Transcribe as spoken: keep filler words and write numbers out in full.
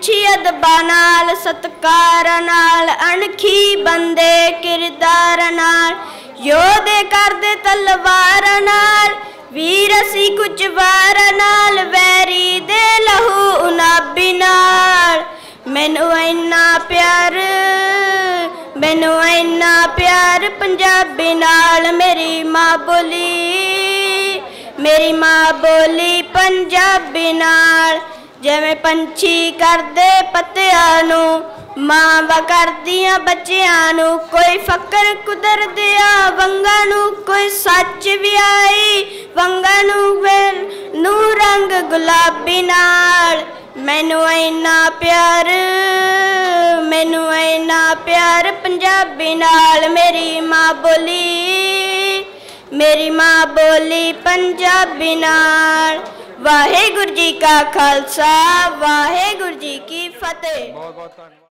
अच्छी अदबा नाल सत्कार नाल अणखी बंदे किरदार नाल योधे करदे तलवार नाल वीर असी कुछ वार नाल वैरी दे लहू उनाबी नाल मैनू इन्ना प्यार मैनू इन्ना प्यार पंजाबी नाल मेरी माँ बोली मेरी माँ बोली पंजाबी नाल जिवें पंछी करदे पत्तियां नूं मावां करदियां बच्चियां नूं कोई फकर कुदर दिया वंगा नूं कोई सच भी आई वंगा नूं नू रंग गुलाबी नाल मैनू इन्ना प्यार मैनू इन्ना प्यार पंजाबी नाल मेरी माँ बोली मेरी माँ बोली पंजाबी नाल वाहेगुरु जी का खालसा वाहेगुरु जी की फतेह।